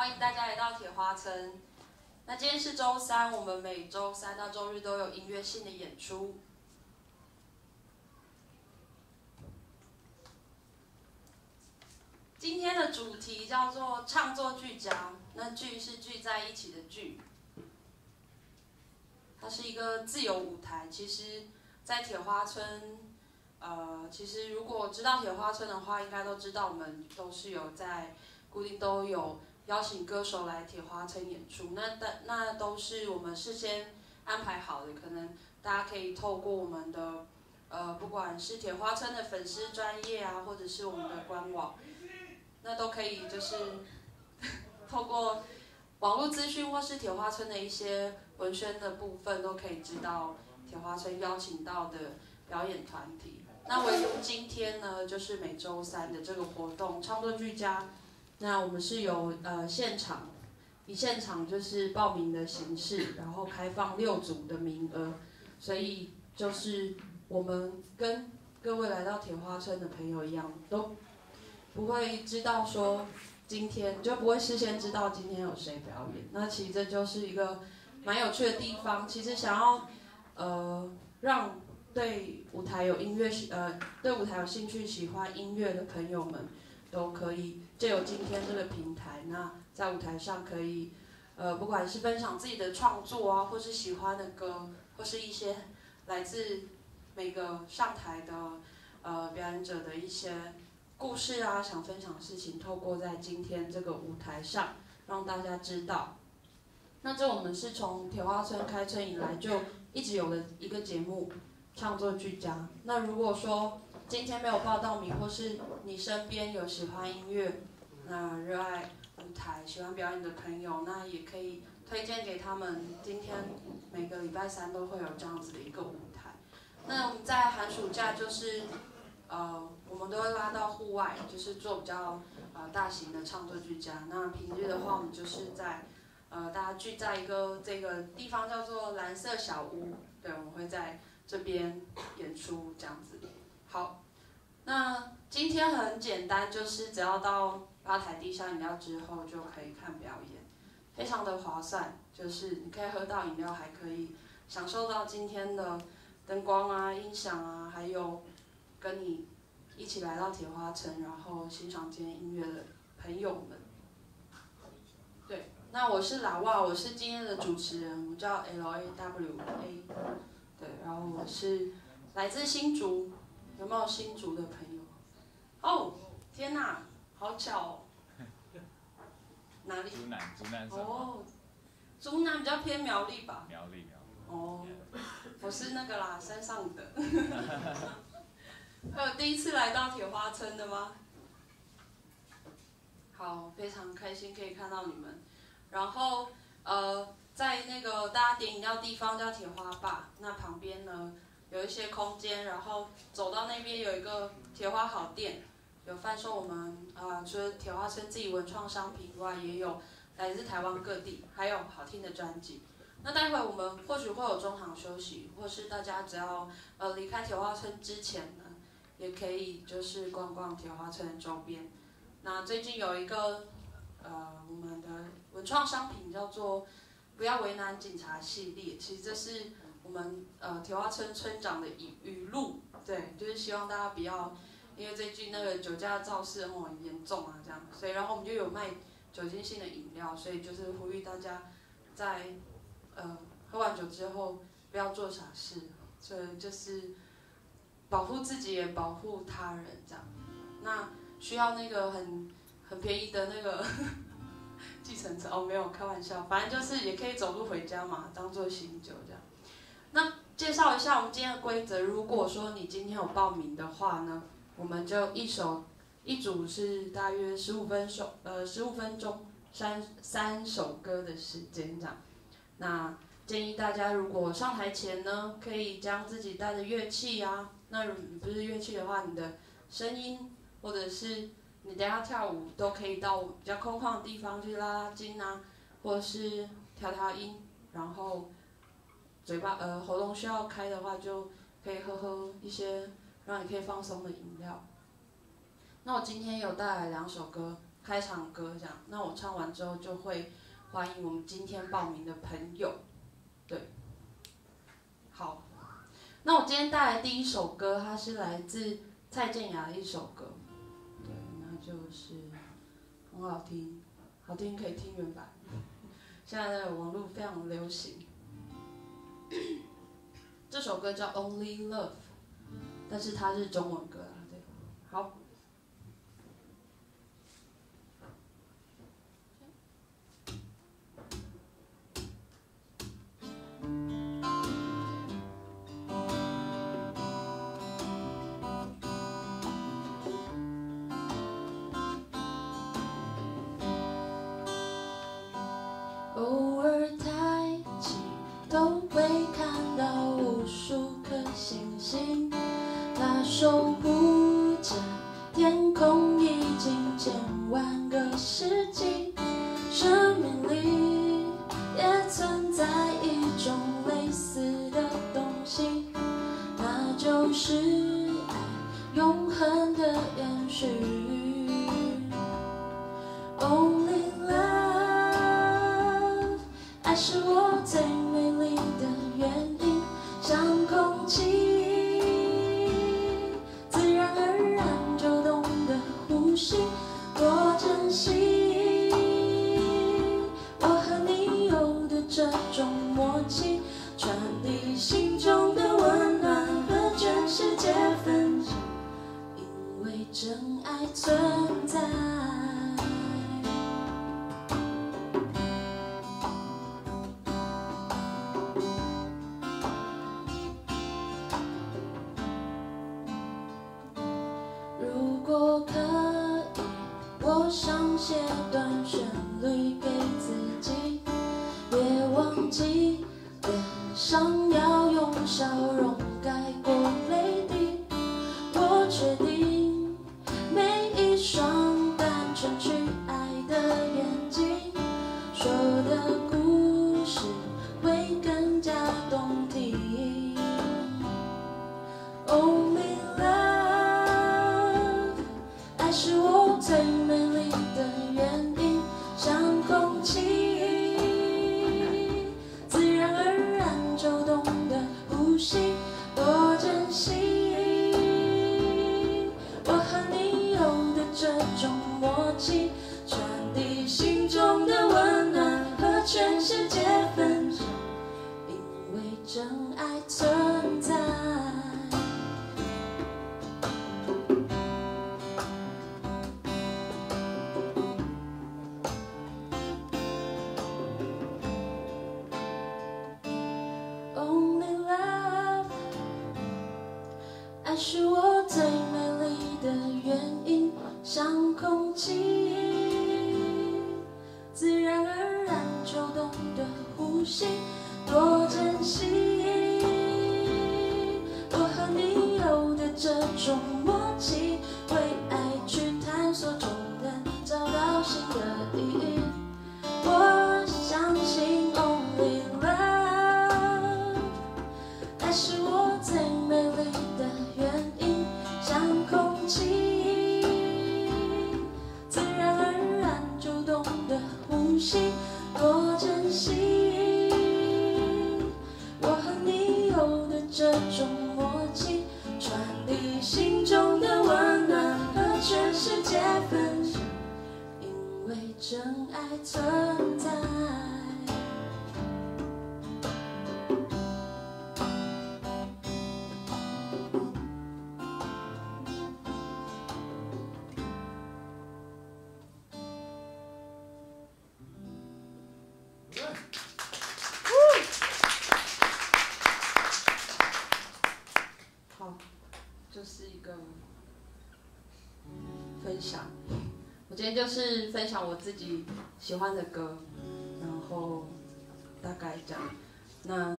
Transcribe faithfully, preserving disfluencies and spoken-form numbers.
欢迎大家来到铁花村。那今天是周三，我们每周三到周日都有音乐性的演出。今天的主题叫做唱作俱佳，那聚是聚在一起的聚。它是一个自由舞台，其实，在铁花村，呃，其实如果知道铁花村的话，应该都知道我们都是有在固定都有邀请歌手来铁花村演出，那那那都是我们事先安排好的，可能大家可以透过我们的呃，不管是铁花村的粉丝专业啊，或者是我们的官网，那都可以就是透过网络资讯或是铁花村的一些文宣的部分，都可以知道铁花村邀请到的表演团体。那唯独今天呢，就是每周三的这个活动唱作俱佳。那我们是有呃现场，以现场就是报名的形式，然后开放六组的名额，所以就是我们跟各位来到铁花村的朋友一样，都不会知道说今天就不会事先知道今天有谁表演。那其实这就是一个蛮有趣的地方。其实想要呃让对舞台有音乐呃对舞台有兴趣、喜欢音乐的朋友们，都可以借由今天这个平台，那在舞台上可以，呃，不管是分享自己的创作啊，或是喜欢的歌，或是一些来自每个上台的呃表演者的一些故事啊，想分享的事情，透过在今天这个舞台上让大家知道。那这我们是从铁花村开村以来就一直有的一个节目，唱作俱佳。那如果说今天没有报到名，或是你身边有喜欢音乐、那热爱舞台、喜欢表演的朋友，那也可以推荐给他们。今天每个礼拜三都会有这样子的一个舞台。那我们在寒暑假就是，呃，我们都会拉到户外，就是做比较呃大型的唱作俱佳。那平日的话，我们就是在呃大家聚在一个这个地方叫做蓝色小屋，对，我们会在这边演出这样子。好，那今天很简单，就是只要到吧台递上饮料之后就可以看表演，非常的划算，就是你可以喝到饮料，还可以享受到今天的灯光啊、音响啊，还有跟你一起来到铁花村，然后欣赏今天音乐的朋友们。对，那我是老哇，我是今天的主持人，我叫 L A W A， 对，然后我是来自新竹。有没有新竹的朋友？哦，天哪，好巧哦！哪里？ 竹南，竹南省。 哦，竹南比较偏苗栗吧？ 苗栗，苗栗。 哦，我是那个啦，山上的。还有第一次来到铁花村的吗？好，非常开心可以看到你们。然后呃，在那个大家点饮料的地方叫铁花吧，那旁边呢？有一些空间，然后走到那边有一个铁花好店，有贩售我们啊、呃、除了铁花村自己文创商品以外，也有来自台湾各地，还有好听的专辑。那待会我们或许会有中场休息，或是大家只要呃离开铁花村之前呢，也可以就是逛逛铁花村的周边。那最近有一个呃我们的文创商品叫做“不要为难警察”系列，其实这是我们呃铁花村村长的语语录，对，就是希望大家不要，因为最近那个酒驾肇事哦很严重啊，这样，所以然后我们就有卖酒精性的饮料，所以就是呼吁大家在呃喝完酒之后不要做傻事，所以就是保护自己也保护他人这样。那需要那个很很便宜的那个计程车哦，没有开玩笑，反正就是也可以走路回家嘛，当做醒酒这样。那介绍一下我们今天的规则。如果说你今天有报名的话呢，我们就一首一组是大约十五分首呃十五分钟三三首歌的时间这样。那建议大家如果上台前呢，可以将自己带的乐器啊，那不是乐器的话，你的声音或者是你等一下跳舞都可以到比较空旷的地方去拉拉筋啊，或者是调调音，然后。嘴巴呃喉咙需要开的话，就可以喝喝一些让你可以放松的饮料。那我今天有带来两首歌， 开场歌这样。那我唱完之后就会欢迎我们今天报名的朋友。对，好。那我今天带来第一首歌，它是来自蔡健雅的一首歌，对，那就是很好听，好听可以听原版。现在的网络非常流行。这首歌叫《Only Love》，但是它是中文歌啊，对，好。偶尔抬起头会看到无数颗星星，它守护着天空已经千万个世纪。生命里也存在一种类似的东西，那就是爱永恒的延续。Only love， 爱是我最美丽的原因，像空气，自然而然就懂得呼吸，多珍惜我和你有的这种默契，传递心中的温暖和全世界分享，因为真爱存在。如果可以，我想写段旋律给自己，别忘记脸上要用笑容盖过泪滴。我确定每一双单纯去爱的眼睛，说的故事会更加动听。Only love， 爱是我最美丽的原因，像空气，自然而然就懂得呼吸，多珍惜我和你有的这种默契，传递心中的温暖和全世界分享，因为真爱存在。Only love， 爱是我最美丽的原因，像空气，自然而然就懂得呼吸，多珍惜我和你有的这种默契，为爱去探索，总能找到新的意义。我相信 Only love， 爱是我最美丽的原因，像空气，自然而然就懂得呼吸，多珍惜我和你有的这种默契，传递心中的温暖和全世界分享，因为真爱存在。好，就是一个分享。我今天就是分享我自己喜欢的歌，然后大概这样。那